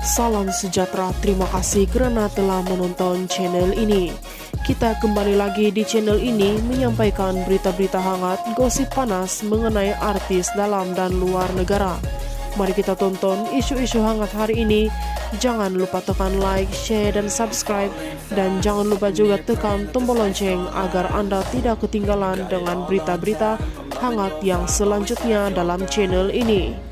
Salam sejahtera, terima kasih karena telah menonton channel ini. Kita kembali lagi di channel ini menyampaikan berita-berita hangat, gosip panas mengenai artis dalam dan luar negara. Mari kita tonton isu-isu hangat hari ini. Jangan lupa tekan like, share, dan subscribe. Dan jangan lupa juga tekan tombol lonceng agar Anda tidak ketinggalan dengan berita-berita hangat yang selanjutnya dalam channel ini.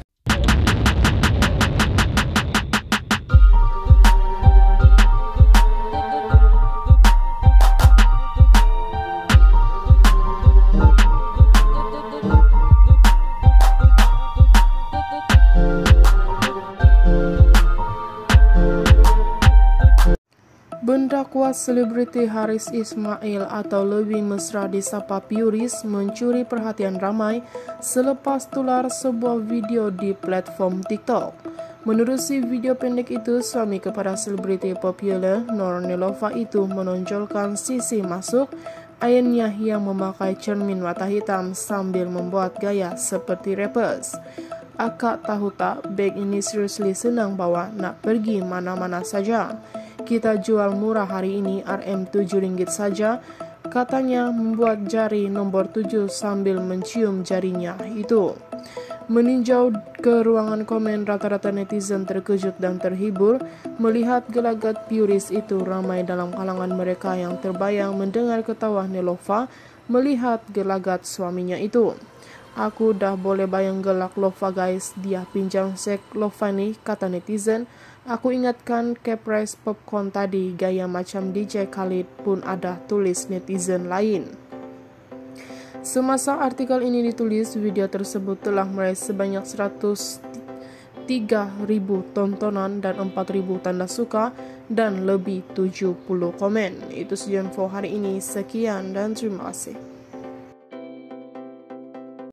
Pendakwa selebriti Haris Ismail atau lebih mesra disapa Puris mencuri perhatian ramai selepas tular sebuah video di platform TikTok. Menerusi video pendek itu, suami kepada selebriti populer Nur Nilofa itu menonjolkan sisi masuk ayahnya yang memakai cermin mata hitam sambil membuat gaya seperti rappers. Akak tahu tak, bag ini seriously senang bawa, nak pergi mana-mana saja. Kita jual murah hari ini, Rp7 saja, katanya membuat jari nomor 7 sambil mencium jarinya itu. Meninjau ke ruangan komen, rata-rata netizen terkejut dan terhibur melihat gelagat Puris itu. Ramai dalam kalangan mereka yang terbayang mendengar ketawa Nilofa melihat gelagat suaminya itu. Aku dah boleh bayang gelak Lofa guys, dia pinjam sek Lofa nih, kata netizen. Aku ingatkan Kepres Popcorn tadi, gaya macam DJ Khalid pun ada, tulis netizen lain. Semasa artikel ini ditulis, video tersebut telah meraih sebanyak 103.000 tontonan dan 4.000 tanda suka dan lebih 70 komen. Itu saja info hari ini, sekian dan terima kasih.